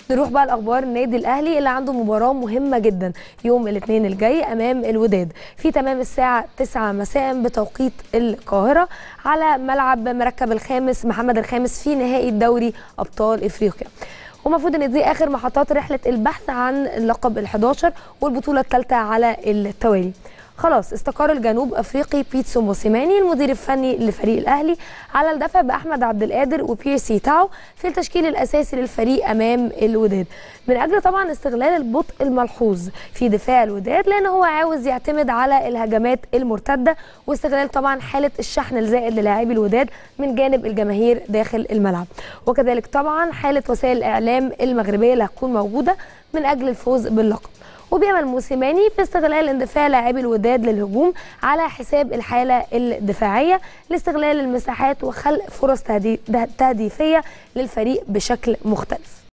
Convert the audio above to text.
نروح بقى لاخبار النادي الاهلي اللي عنده مباراه مهمه جدا يوم الاثنين الجاي امام الوداد في تمام الساعه 9 مساء بتوقيت القاهره على ملعب مركب الخامس محمد الخامس في نهائي دوري ابطال افريقيا. ومفروض ان دي اخر محطات رحله البحث عن اللقب ال11 والبطوله الثالثه على التوالي. خلاص استقر الجنوب افريقي بيتسو موسيماني المدير الفني لفريق الاهلي على الدفع باحمد عبد القادر وبيرسي تاو في التشكيل الاساسي للفريق امام الوداد، من اجل طبعا استغلال البطء الملحوظ في دفاع الوداد، لان هو عاوز يعتمد على الهجمات المرتده واستغلال طبعا حاله الشحن الزائد للاعبي الوداد من جانب الجماهير داخل الملعب، وكذلك طبعا حاله وسائل الاعلام المغربيه اللي هتكون موجوده من اجل الفوز باللقب. وبيعمل موسيماني في استغلال اندفاع لاعبي الوداد للهجوم على حساب الحاله الدفاعيه لاستغلال المساحات وخلق فرص تهديفيه للفريق بشكل مختلف.